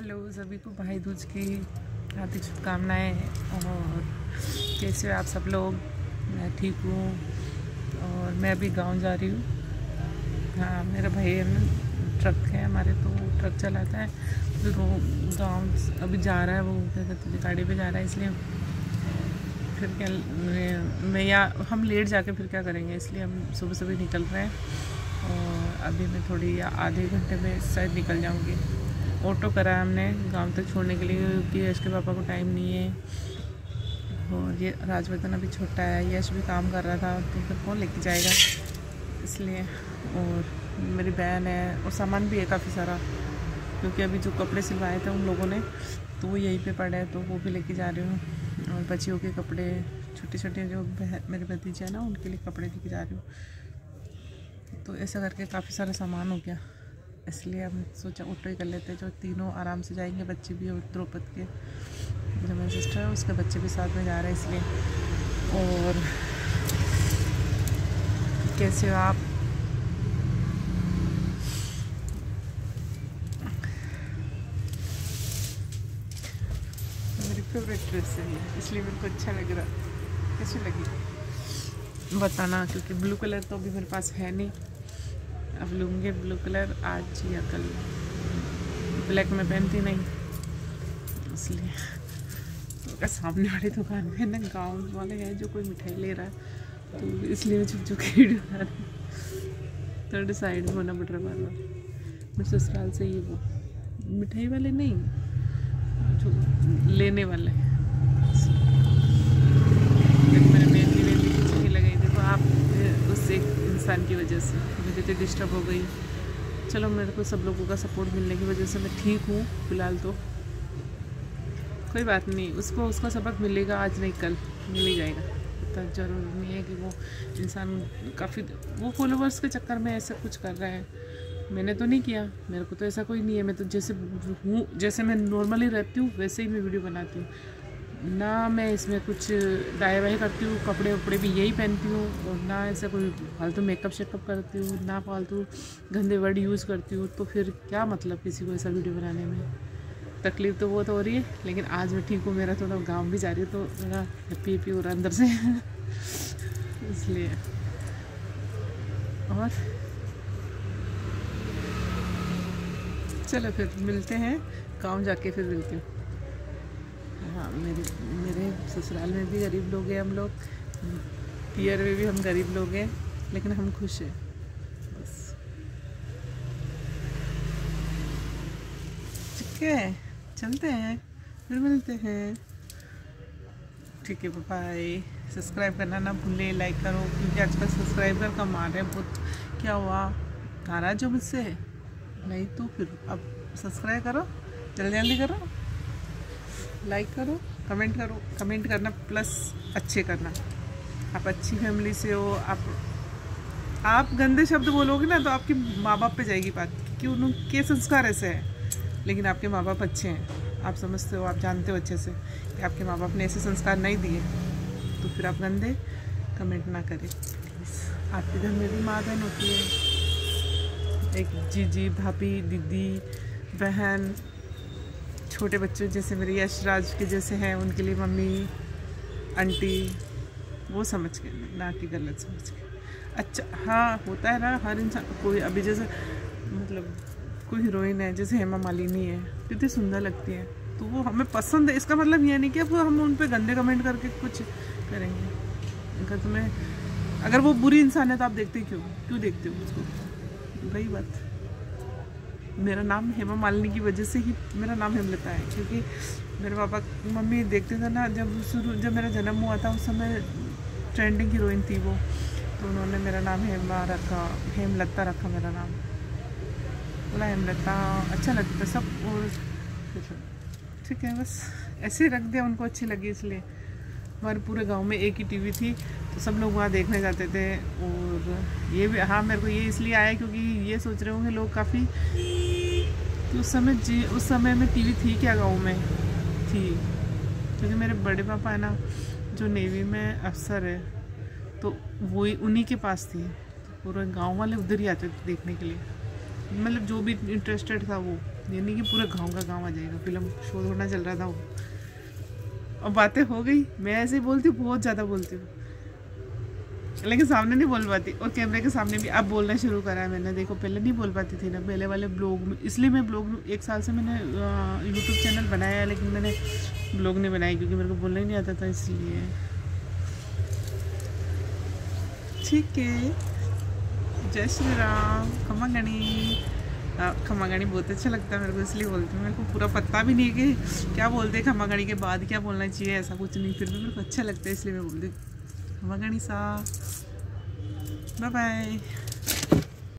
Hello सभी को भाई दूज की हार्दिक शुभकामनाएँ। और कैसे हो आप सब लोग? मैं ठीक हूँ और मैं अभी गांव जा रही हूँ। हाँ, मेरा भाई है ना, ट्रक है हमारे, तो वो ट्रक चलाता है, फिर वो गांव अभी जा रहा है, वो क्या कहते हैं गाड़ी पे जा रहा है, इसलिए फिर क्या मैं या हम लेट जाके फिर क्या करेंगे, इसलिए हम सुबह सुबह निकल रहे हैं। और अभी मैं थोड़ी आधे घंटे में शायद निकल जाऊँगी। ऑटो करा हमने गांव तक छोड़ने के लिए, क्योंकि यश के पापा को टाइम नहीं है। और ये राजवर्धन अभी छोटा है, यश भी काम कर रहा था, तो फिर कौन लेके जाएगा, इसलिए। और मेरी बहन है और सामान भी है काफ़ी सारा, क्योंकि अभी जो कपड़े सिलवाए थे उन लोगों ने, तो वो यहीं पे पड़े हैं, तो वो भी लेके जा रही हूँ। और बच्चियों के कपड़े, छोटे छोटे जो मेरे भतीजे हैं ना, उनके लिए कपड़े लेके जा रही हूँ। तो ऐसा करके काफ़ी सारा सामान हो गया, इसलिए हम सोचा ऑटो ही कर लेते हैं, जो तीनों आराम से जाएंगे। बच्चे भी, और द्रौपद के जो मेरी सिस्टर है उसके बच्चे भी साथ में जा रहे हैं, इसलिए। और कैसे हो आप? मेरी फेवरेट ड्रेस है ये, इसलिए मेरे को अच्छा लग रहा। कैसी लगी बताना, क्योंकि ब्लू कलर तो अभी मेरे पास है नहीं, अब लूँगी ब्लू कलर आज या कल। ब्लैक में पहनती नहीं, इसलिए। तो सामने वाली दुकान में ना गाँव वाले हैं जो कोई मिठाई ले रहा है, तो इसलिए मैं छुप छुप के वीडियो बना रही हूँ। थर्ड साइड में होना पड़ रहा बार बार। मेरे ससुराल से ये वो मिठाई वाले नहीं, जो लेने वाले। मैंने मेहंदी कुछ नहीं लगाई, देखो आप, उस एक इंसान की वजह से मेरी तो डिस्टर्ब हो गई। चलो, मेरे को सब लोगों का सपोर्ट मिलने की वजह से मैं ठीक हूँ फिलहाल, तो कोई बात नहीं। उसको उसका सबक मिलेगा, आज नहीं कल मिल ही जाएगा। इतना ज़रूरी नहीं है कि वो इंसान काफ़ी वो फॉलोवर्स के चक्कर में ऐसा कुछ कर रहा है। मैंने तो नहीं किया, मेरे को तो ऐसा कोई नहीं है। मैं तो जैसे हूँ, जैसे मैं नॉर्मली रहती हूँ वैसे ही मैं वीडियो बनाती हूँ ना। मैं इसमें कुछ डाई वाई करती हूँ, कपड़े वपड़े भी यही पहनती हूँ, और ना ऐसा कोई फालतू मेकअप शेकअप करती हूँ, ना फालतू गंदे वर्ड यूज़ करती हूँ। तो फिर क्या मतलब किसी को ऐसा वीडियो बनाने में? तकलीफ़ तो बहुत हो रही है, लेकिन आज मैं ठीक हूँ। मेरा थोड़ा गाँव भी जा रही है, तो मेरा हैप्पी हो रहा है अंदर से इसलिए। और चलो फिर मिलते हैं, गाँव जाके फिर मिलती हूँ। हाँ, मेरे ससुराल में भी गरीब लोग हैं हम लोग, पियर में भी हम गरीब लोग हैं, लेकिन हम खुश हैं बस। ठीक है, चलते हैं, फिर मिलते हैं। ठीक है, बाय। सब्सक्राइब करना ना भूले, लाइक करो, क्योंकि आजकल सब्सक्राइबर कम आ रहे हैं बहुत। क्या हुआ, नाराज हो मुझसे? नहीं तो फिर अब सब्सक्राइब करो, जल्दी जल्दी करो, लाइक करो, कमेंट करो। कमेंट करना प्लस अच्छे करना। आप अच्छी फैमिली से हो, आप गंदे शब्द बोलोगे ना तो आपके माँ बाप पे जाएगी बात, क्योंकि उनके संस्कार ऐसे हैं। लेकिन आपके माँ बाप अच्छे हैं, आप समझते हो, आप जानते हो अच्छे से कि आपके माँ बाप ने ऐसे संस्कार नहीं दिए, तो फिर आप गंदे कमेंट ना करें प्लीज़। आपके घर में भी माँ बहन होती है, एक जीजी, भाभी, दीदी, बहन, छोटे बच्चों जैसे मेरे यशराज के जैसे हैं, उनके लिए मम्मी, आंटी, वो समझ के, ना कि गलत समझ के। अच्छा, हाँ, होता है ना हर इंसान। कोई अभी जैसे मतलब कोई हीरोइन है जैसे हेमा मालिनी है, कितनी सुंदर लगती है, तो वो हमें पसंद है। इसका मतलब ये नहीं कि अब हम उन पर गंदे कमेंट करके कुछ करेंगे। अगर तुम्हें, अगर वो बुरी इंसान है तो आप देखते क्यों देखते हो उसको? वही बात। मेरा नाम हेमा मालिनी की वजह से ही मेरा नाम हेमलता है, क्योंकि मेरे पापा मम्मी देखते थे ना, जब मेरा जन्म हुआ था उस समय ट्रेंडिंग हीरोइन थी वो, तो उन्होंने मेरा नाम हेमा रखा, हेमलता रखा मेरा नाम। बोला हेमलता अच्छा लगता सब, और ठीक है, बस ऐसे ही रख दिया, उनको अच्छी लगी इसलिए। हमारे पूरे गांव में एक ही टीवी थी, तो सब लोग वहाँ देखने जाते थे। और ये भी, हाँ, मेरे को ये इसलिए आया क्योंकि ये सोच रहे होंगे लोग काफ़ी कि उस समय में टीवी थी क्या गांव में? थी, क्योंकि मेरे बड़े पापा है ना जो नेवी में अफसर है, तो वही उन्हीं के पास थी, तो पूरे गाँव वाले उधर ही आते थे देखने के लिए। मतलब जो भी इंटरेस्टेड था वो यानी कि पूरे गांव का गांव आ जाएगा। फिल्म शो थोड़ा चल रहा था वो, और बातें हो गई। मैं ऐसे ही बोलती हूँ, बहुत ज़्यादा बोलती हूँ, लेकिन सामने नहीं बोल पाती। और कैमरे के सामने भी अब बोलना शुरू करा है मैंने। देखो पहले नहीं बोल पाती थी ना, पहले वाले ब्लॉग में। इसलिए मैं ब्लॉग 1 साल से मैंने यूट्यूब चैनल बनाया है, लेकिन मैंने ब्लॉग नहीं बनाया क्योंकि मेरे को बोलना ही नहीं आता था, इसलिए। ठीक है, जय श्री राम। खम्मा गणी, खम्मा गणी बहुत अच्छा लगता है मेरे को, इसलिए बोलती हूँ। मेरे को पूरा पता भी नहीं है कि क्या बोलते हैं खम्मा गणी के बाद क्या बोलना चाहिए, ऐसा कुछ नहीं। फिर भी मेरे को अच्छा लगता है, इसलिए मैं बोलती हूँ खम्मा गणी सा। Bye bye.